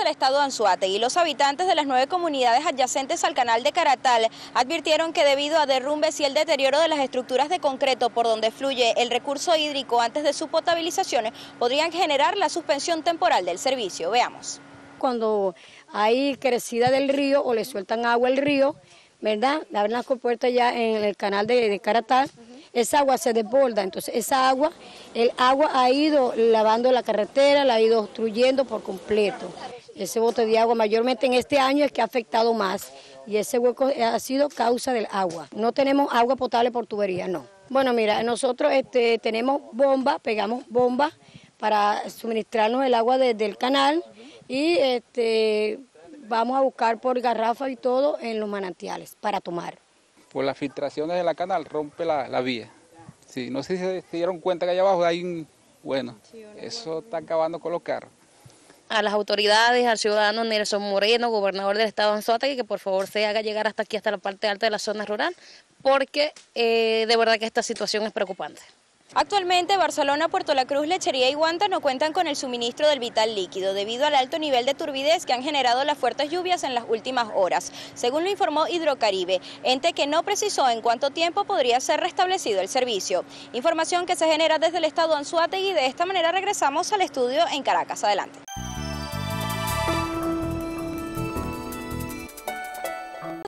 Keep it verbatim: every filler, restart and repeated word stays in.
estado Anzoátegui. Los habitantes de las nueve comunidades adyacentes al canal de Caratal advirtieron que debido a derrumbes y el deterioro de las estructuras de concreto por donde fluye el recurso hídrico antes de su potabilización, podrían generar la suspensión temporal del servicio. Veamos. Cuando hay crecida del río o le sueltan agua al río, ¿verdad? Abren las compuertas ya en el canal de, de Caratal, uh-huh. Esa agua se desborda, entonces esa agua, el agua ha ido lavando la carretera, la ha ido obstruyendo por completo. Ese bote de agua mayormente en este año es que ha afectado más y ese hueco ha sido causa del agua. No tenemos agua potable por tubería, no. Bueno, mira, nosotros este, tenemos bombas, pegamos bombas para suministrarnos el agua desde el canal y este, vamos a buscar por garrafas y todo en los manantiales para tomar. Por las filtraciones de la canal rompe la, la vía. Sí, no sé si se dieron cuenta que allá abajo hay un... Bueno, eso está acabando con los carros. A las autoridades, al ciudadano Nelson Moreno, gobernador del estado de Anzoátegui, que por favor se haga llegar hasta aquí, hasta la parte alta de la zona rural, porque eh, de verdad que esta situación es preocupante. Actualmente Barcelona, Puerto La Cruz, Lechería y Guanta no cuentan con el suministro del vital líquido debido al alto nivel de turbidez que han generado las fuertes lluvias en las últimas horas, según lo informó Hidrocaribe, ente que no precisó en cuánto tiempo podría ser restablecido el servicio. Información que se genera desde el estado Anzoátegui y de esta manera regresamos al estudio en Caracas. Adelante.